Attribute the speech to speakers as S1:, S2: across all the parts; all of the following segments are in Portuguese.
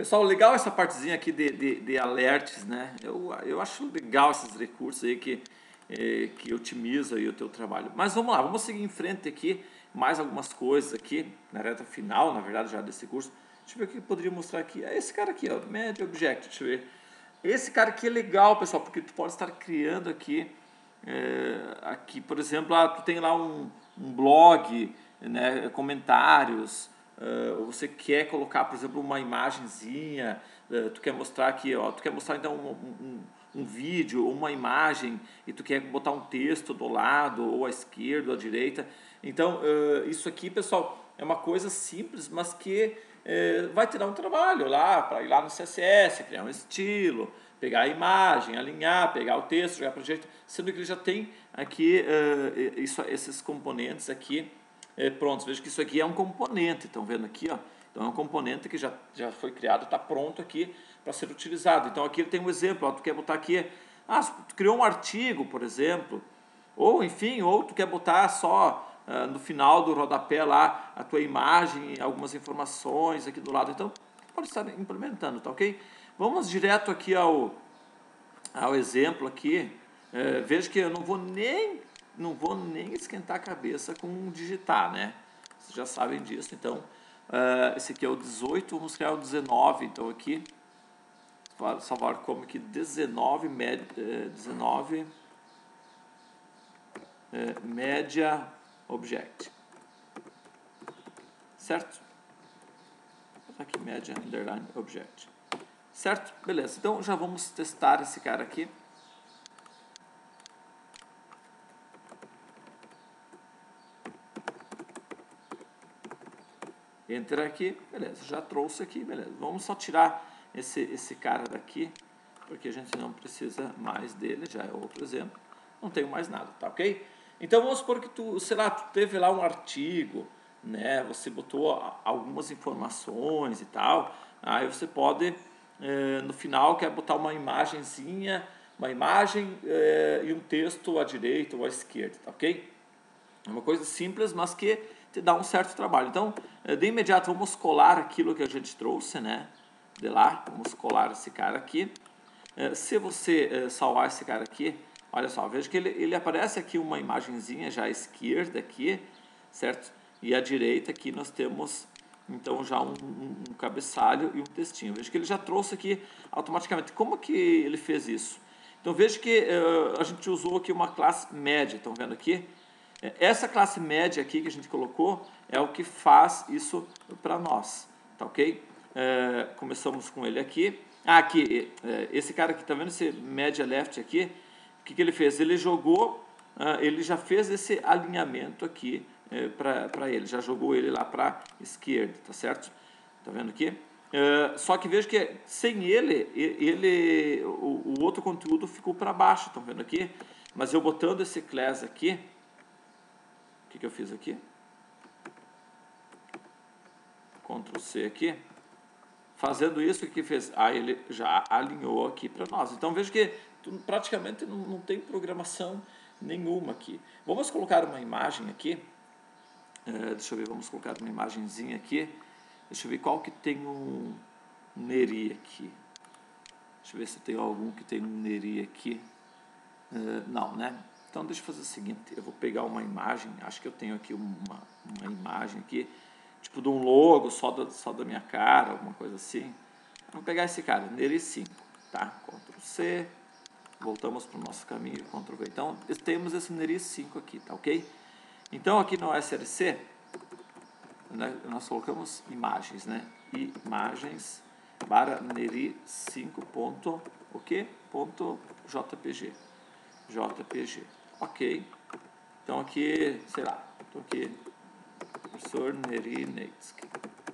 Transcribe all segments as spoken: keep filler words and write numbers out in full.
S1: Pessoal, legal essa partezinha aqui de, de, de alerts, né? Eu, eu acho legal esses recursos aí que, eh, que otimizam aí o teu trabalho. Mas vamos lá, vamos seguir em frente aqui, mais algumas coisas aqui, na reta final, na verdade, já desse curso. Deixa eu ver o que eu poderia mostrar aqui. É esse cara aqui, ó, Media Object, deixa eu ver. Esse cara aqui é legal, pessoal, porque tu pode estar criando aqui, é, aqui por exemplo, ah, tu tem lá um, um blog, né, comentários, uh, você quer colocar, por exemplo, uma imagenzinha, uh, tu quer mostrar aqui, ó, tu quer mostrar então um, um, um vídeo ou uma imagem e tu quer botar um texto do lado, ou à esquerda, ou à direita. Então, uh, isso aqui, pessoal, é uma coisa simples, mas que é, vai te dar um trabalho lá, para ir lá no C S S, criar um estilo, pegar a imagem, alinhar, pegar o texto, jogar para o jeito, sendo que ele já tem aqui uh, isso, esses componentes aqui é, prontos. Veja que isso aqui é um componente, estão vendo aqui, ó? Então é um componente que já, já foi criado, está pronto aqui para ser utilizado. Então aqui ele tem um exemplo, ó, tu quer botar aqui, ah, tu criou um artigo, por exemplo, ou enfim, ou tu quer botar só Uh, no final do rodapé lá a tua imagem, algumas informações aqui do lado. Então, pode estar implementando, tá ok? Vamos direto aqui ao, ao exemplo aqui. Uh, veja que eu não vou nem não vou nem esquentar a cabeça com digitar, né? Vocês já sabem disso. Então, uh, esse aqui é o dezoito, vamos criar o dezenove. Então, aqui, salvar como aqui dezenove, med, uh, dezenove uh, média Object, certo? Aqui média underline object, certo? Beleza. Então já vamos testar esse cara aqui. Enter aqui, beleza? Já trouxe aqui, beleza? Vamos só tirar esse esse cara daqui, porque a gente não precisa mais dele. Já é outro exemplo. Não tenho mais nada, tá ok? Então vamos supor que tu, sei lá, tu teve lá um artigo, né? Você botou algumas informações e tal. Aí você pode, eh, no final, quer botar uma imagenzinha, uma imagem eh, e um texto à direita ou à esquerda, tá ok? É uma coisa simples, mas que te dá um certo trabalho. Então, de imediato, vamos colar aquilo que a gente trouxe, né? De lá, vamos colar esse cara aqui. Se você salvar esse cara aqui, olha só, veja que ele, ele aparece aqui uma imagenzinha já à esquerda aqui, certo? E à direita aqui nós temos, então, já um, um, um cabeçalho e um textinho. Veja que ele já trouxe aqui automaticamente. Como que ele fez isso? Então, veja que uh, a gente usou aqui uma classe média, estão vendo aqui? Essa classe média aqui que a gente colocou é o que faz isso para nós, tá ok? É, começamos com ele aqui. Ah, aqui, é, esse cara aqui, tá vendo esse média left aqui? O que, que ele fez? Ele jogou, uh, ele já fez esse alinhamento aqui é, para ele, já jogou ele lá para esquerda, tá certo? Tá vendo aqui? Uh, só que veja que sem ele, ele o, o outro conteúdo ficou para baixo, estão vendo aqui? Mas eu botando esse class aqui, o que, que eu fiz aqui? Ctrl C aqui. Fazendo isso, o que fez? Ah, ele já alinhou aqui para nós. Então, veja que praticamente não, não tem programação nenhuma aqui. Vamos colocar uma imagem aqui. É, deixa eu ver, vamos colocar uma imagenzinha aqui. Deixa eu ver qual que tem um, um neri aqui. Deixa eu ver se tem algum que tem um neri aqui. É, não, né? Então, deixa eu fazer o seguinte, eu vou pegar uma imagem, acho que eu tenho aqui uma, uma imagem aqui, tipo de um logo só da, só da minha cara, alguma coisa assim. Vou pegar esse cara, neri cinco, tá? Ctrl C, voltamos para o nosso caminho, Ctrl V. Então, temos esse neri cinco aqui, tá ok? Então, aqui no S L C, né, nós colocamos imagens, né? Imagens para neri cinco ponto, o quê? Ponto jpg. jpg. Ok. Então aqui, sei lá, estou aqui, professor Neri Neitsky.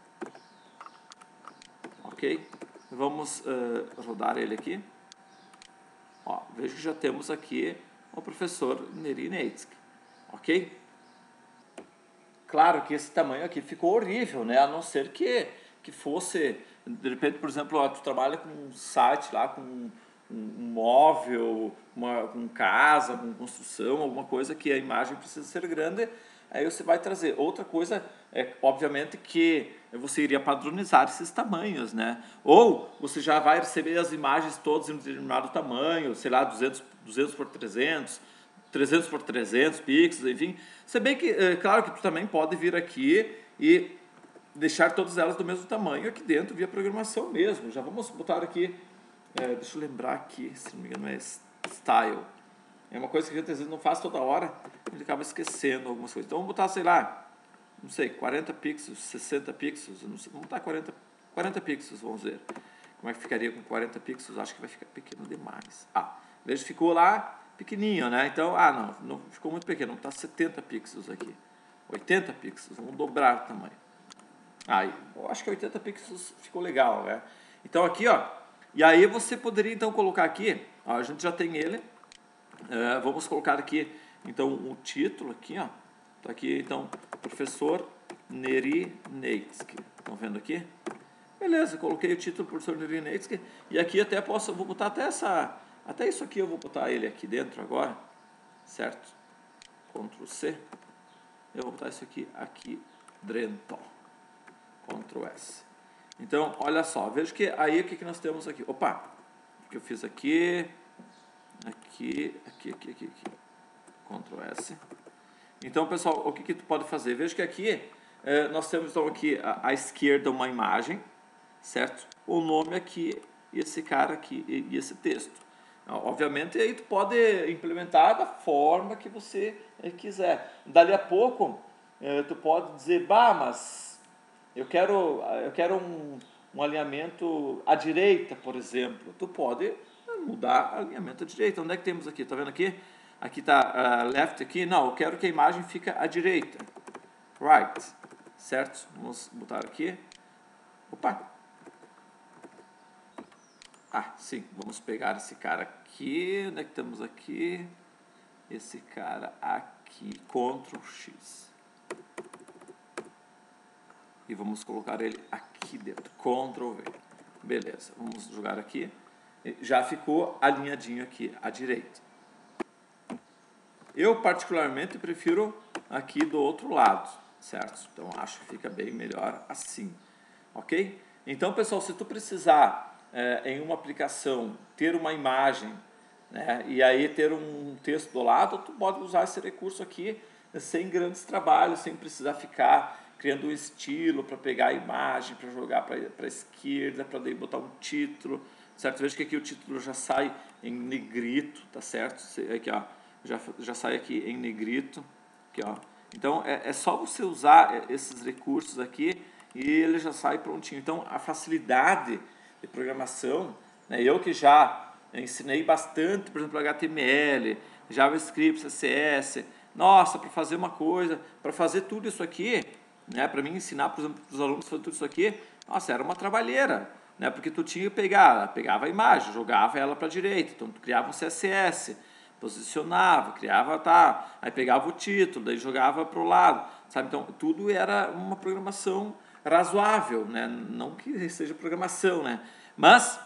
S1: Ok. Vamos uh, rodar ele aqui. Ó, veja que já temos aqui o professor Neri Neitsky. Ok. Claro que esse tamanho aqui ficou horrível, né? A não ser que, que fosse, de repente, por exemplo, ó, tu trabalha com um site lá, com um, um móvel, uma, com casa, com construção, alguma coisa que a imagem precisa ser grande, aí você vai trazer. Outra coisa é, obviamente, que você iria padronizar esses tamanhos, né? Ou você já vai receber as imagens todas em um determinado tamanho, sei lá, duzentos, duzentos por trezentos, trezentos por trezentos pixels, enfim. Se bem que, é claro que tu também pode vir aqui e deixar todas elas do mesmo tamanho aqui dentro via programação mesmo. Já vamos botar aqui, é, deixa eu lembrar aqui, se não me engano é style. É uma coisa que a gente às vezes não faz toda hora, a gente acaba esquecendo algumas coisas. Então vamos botar, sei lá, não sei, quarenta pixels, sessenta pixels, não sei, vamos botar quarenta, quarenta pixels, vamos ver. Como é que ficaria com quarenta pixels? Acho que vai ficar pequeno demais. Ah, veja, ficou lá pequenininho, né? Então, ah, não, não ficou muito pequeno, vamos botar setenta pixels aqui. oitenta pixels, vamos dobrar o tamanho. Aí, eu acho que oitenta pixels ficou legal, né? Então aqui, ó, e aí você poderia então colocar aqui, ó, a gente já tem ele, é, vamos colocar aqui, então, o título aqui, ó, tá aqui, então, professor Neri Neitsky, estão vendo aqui? Beleza, coloquei o título professor Neri Neitsky, e aqui até posso, vou botar até essa, até isso aqui eu vou botar ele aqui dentro agora, certo? Ctrl C, eu vou botar isso aqui, aqui dentro. Ctrl S. Então, olha só, veja que aí o que, que nós temos aqui. Opa, o que eu fiz aqui, aqui, aqui, aqui, aqui, aqui. Ctrl S. Então, pessoal, o que, que tu pode fazer? Veja que aqui eh, nós temos então aqui à, à esquerda uma imagem, certo? O nome aqui, e esse cara aqui, e, e esse texto. Obviamente, aí tu pode implementar da forma que você eh, quiser. Dali a pouco, eh, tu pode dizer, bah, mas Eu quero, eu quero um, um alinhamento à direita, por exemplo. Tu pode mudar o alinhamento à direita. Onde é que temos aqui? Está vendo aqui? Aqui está uh, left aqui. Não, eu quero que a imagem fique à direita. Right. Certo? Vamos botar aqui. Opa. Ah, sim. Vamos pegar esse cara aqui. Onde é que estamos aqui? Esse cara aqui. Ctrl X. E vamos colocar ele aqui dentro. Ctrl V. Beleza, vamos jogar aqui. Já ficou alinhadinho aqui à direita. Eu particularmente prefiro aqui do outro lado, certo? Então acho que fica bem melhor assim, ok? Então, pessoal, se tu precisar é, em uma aplicação ter uma imagem, né, e aí ter um texto do lado, tu pode usar esse recurso aqui sem grandes trabalhos, sem precisar ficar criando um estilo para pegar a imagem, para jogar para a esquerda, para daí botar um título, certo? Veja que aqui o título já sai em negrito, tá certo? Aqui, ó, já, já sai aqui em negrito, aqui, ó. Então, é, é só você usar esses recursos aqui e ele já sai prontinho. Então, a facilidade de programação, né? Eu que já ensinei bastante, por exemplo, H T M L, JavaScript, C S S, nossa, para fazer uma coisa, para fazer tudo isso aqui, né, para mim ensinar, por exemplo, para os alunos fazer tudo isso aqui, nossa, era uma trabalheira, né, porque tu tinha que pegar, pegava a imagem, jogava ela para a direita, então tu criava um C S S, posicionava, criava, tá, aí pegava o título, daí jogava para o lado, sabe, então tudo era uma programação razoável, né, não que seja programação, né, mas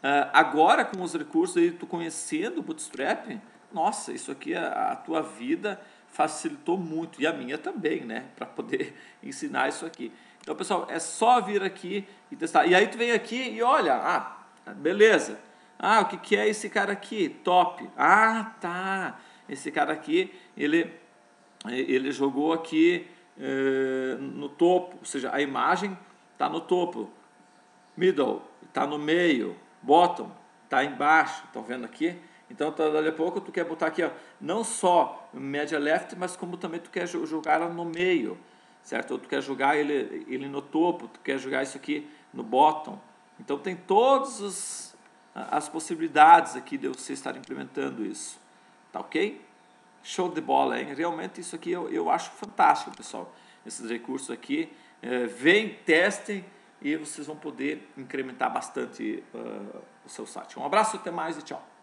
S1: agora com os recursos aí, tu conhecendo o Bootstrap, nossa, isso aqui, a, a tua vida facilitou muito, e a minha também, né, para poder ensinar isso aqui. Então, pessoal, é só vir aqui e testar. E aí tu vem aqui e olha, ah, beleza. Ah, o que, que é esse cara aqui? Top. Ah, tá. Esse cara aqui, ele, ele jogou aqui eh, no topo, ou seja, a imagem está no topo. Middle, está no meio. Bottom, está embaixo. Estão vendo aqui? Então, daqui a pouco tu quer botar aqui, ó, não só média left, mas como também tu quer jogar ela no meio, certo? Ou tu quer jogar ele, ele no topo, tu quer jogar isso aqui no bottom. Então, tem todas as, as possibilidades aqui de você estar implementando isso. Tá ok? Show de bola, hein? Realmente isso aqui eu, eu acho fantástico, pessoal. Esses recursos aqui. É, vem, testem e vocês vão poder incrementar bastante uh, o seu site. Um abraço, até mais e tchau.